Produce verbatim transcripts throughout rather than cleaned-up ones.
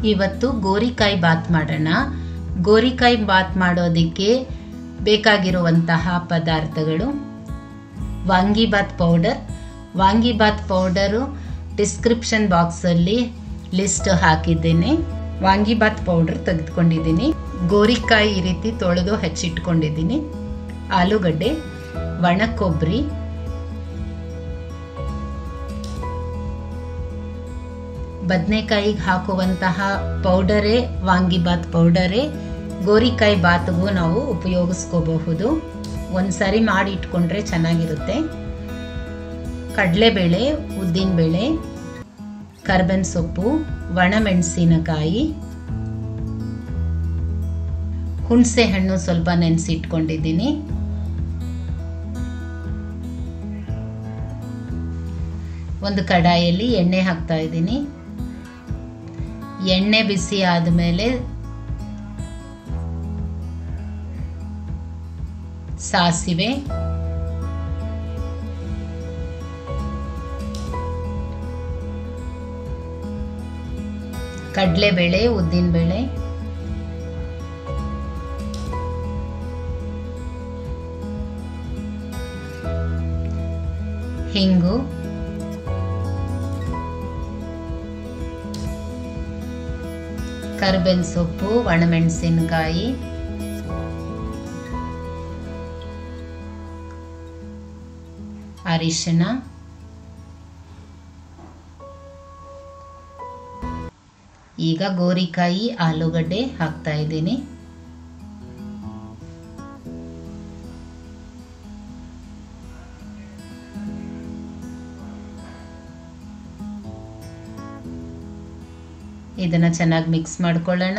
ಇವತ್ತು ಗೋರಿಕಾಯಿ ಬಾತ್ ಮಾಡೋಣ. ಗೋರಿಕಾಯಿ ಬಾತ್ ಮಾಡೋದಕ್ಕೆ ಬೇಕಾಗಿರುವಂತಹ ಪದಾರ್ಥಗಳು: vangibath powder. Vangibath powder description ಬಾಕ್ಸಲ್ಲಿ ಲಿಸ್ಟ್ ಹಾಕಿದ್ದೇನೆ. ವಾಂಗಿಬಾತ್ ಪೌಡರ್ ತೆಗೆದುಕೊಂಡಿದ್ದೀನಿ. ಗೋರಿಕಾಯಿ ಈ ರೀತಿ ತೊಳೆದು ಹೆಚ್ಚಿಟ್ಕೊಂಡಿದ್ದೀನಿ. ಆಲೂಗಡ್ಡೆ, ಒಣ ಕೊಬ್ಬರಿ, ಬದನೆಕಾಯಿಗೆ ಹಾಕುವಂತಹ ಪೌಡರೇ ವಾಂಗಿಬಾತ್ ಪೌಡರೇ ಗೋರಿಕಾಯಿ ಬಾತ್ಗೂ ನಾವು ಉಪಯೋಗಿಸ್ಕೋಬಹುದು. ಒಂದ್ಸರಿ ಮಾಡಿ ಇಟ್ಕೊಂಡ್ರೆ ಚೆನ್ನಾಗಿರುತ್ತೆ. ಕಡಲೆಬೇಳೆ, ಉದ್ದಿನಬೇಳೆ, ಕರ್ಬೇವಿನ ಸೊಪ್ಪು, ಒಣಮೆಣಸಿನಕಾಯಿ, ಹುಣಸೆ ಹಣ್ಣು ಸ್ವಲ್ಪ ನೆನೆಸಿಟ್ಕೊಂಡಿದ್ದೀನಿ. ಒಂದು ಕಡಾಯಲ್ಲಿ ಎಣ್ಣೆ ಹಾಕ್ತಾ ಇದ್ದೀನಿ. ಎಣ್ಣೆ ಬಿಸಿ ಆದಮೇಲೆ ಸಾಸಿವೆ, ಕಡಲೆಬೇಳೆ, ಉದ್ದಿನಬೇಳೆ, ಹಿಂಗು, ಕರ್ಬೇವಿನ ಸೊಪ್ಪು, ಒಣಮೆಣಸಿನಕಾಯಿ, ಅರಿಶಿನ, ಈಗ ಗೋರಿಕಾಯಿ, ಆಲೂಗಡ್ಡೆ ಹಾಕ್ತಾ ಇದ್ದೀನಿ. ಇದನ್ನ ಚೆನ್ನಾಗಿ ಮಿಕ್ಸ್ ಮಾಡ್ಕೊಳ್ಳೋಣ.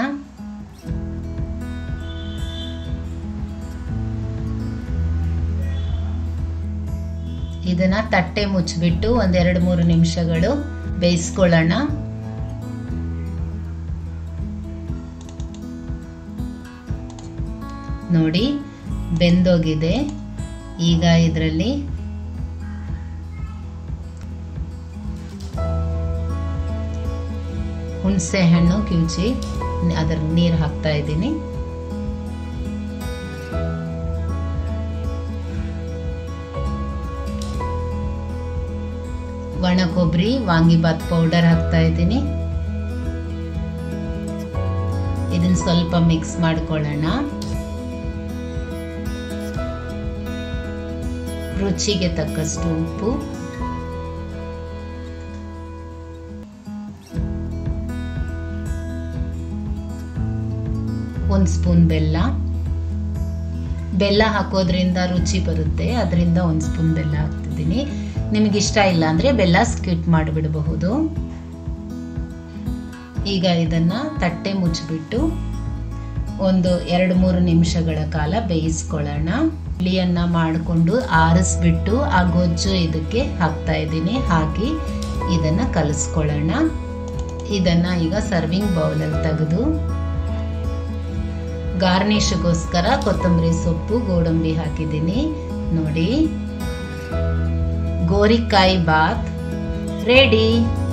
ಇದನ್ನ ತಟ್ಟೆ ಮುಚ್ಚಿಬಿಟ್ಟು ಒಂದೆರಡು ಮೂರು ನಿಮಿಷಗಳು ಬೇಯಿಸ್ಕೊಳ್ಳೋಣ. ನೋಡಿ, ಬೆಂದೋಗಿದೆ. ಈಗ ಇದರಲ್ಲಿ ಹುಣಸೆ ಹಣ್ಣು ಕಿವುಚಿ ಅದರ ನೀರು ಹಾಕ್ತಾ ಇದ್ದೀನಿ. ಒಣ ಕೊಬ್ಬರಿ, ವಾಂಗಿಬಾತ್ ಪೌಡರ್ ಹಾಕ್ತಾ ಇದ್ದೀನಿ. ಇದನ್ನ ಸ್ವಲ್ಪ ಮಿಕ್ಸ್ ಮಾಡ್ಕೊಳ್ಳೋಣ. ರುಚಿಗೆ ತಕ್ಕಷ್ಟು ಉಪ್ಪು, ಒಂದು ಸ್ಪೂನ್ ಬೆಲ್ಲ. ಬೆಲ್ಲ ಹಾಕೋದ್ರಿಂದ ರುಚಿ ಬರುತ್ತೆ, ಅದರಿಂದ ಒಂದು ಸ್ಪೂನ್ ಬೆಲ್ಲ ಹಾಕ್ತಿದ್ದೀನಿ. ನಿಮಗೆ ಇಷ್ಟ ಇಲ್ಲ ಅಂದರೆ ಬೆಲ್ಲ ಸ್ಕಿಪ್ ಮಾಡಿಬಿಡಬಹುದು. ಈಗ ಇದನ್ನ ತಟ್ಟೆ ಮುಚ್ಚಿಬಿಟ್ಟು ಒಂದು ಎರಡು ಮೂರು ನಿಮಿಷಗಳ ಕಾಲ ಬೇಯಿಸ್ಕೊಳ್ಳೋಣ. ಹುಳಿಯನ್ನ ಮಾಡಿಕೊಂಡು ಆರಿಸ್ಬಿಟ್ಟು ಆ ಗೊಜ್ಜು ಇದಕ್ಕೆ ಹಾಕ್ತಾ ಇದ್ದೀನಿ. ಹಾಕಿ ಇದನ್ನ ಕಲಿಸ್ಕೊಳ್ಳೋಣ. ಇದನ್ನ ಈಗ ಸರ್ವಿಂಗ್ ಬೌಲಲ್ಲಿ ತೆಗೆದು ಗಾರ್ನಿಷ್ಗೋಸ್ಕರ ಕೊತ್ತಂಬರಿ ಸೊಪ್ಪು, ಗೋಡಂಬಿ ಹಾಕಿದ್ದೀನಿ. ನೋಡಿ, ಗೋರಿಕಾಯಿ ಬಾತ್ ರೆಡಿ.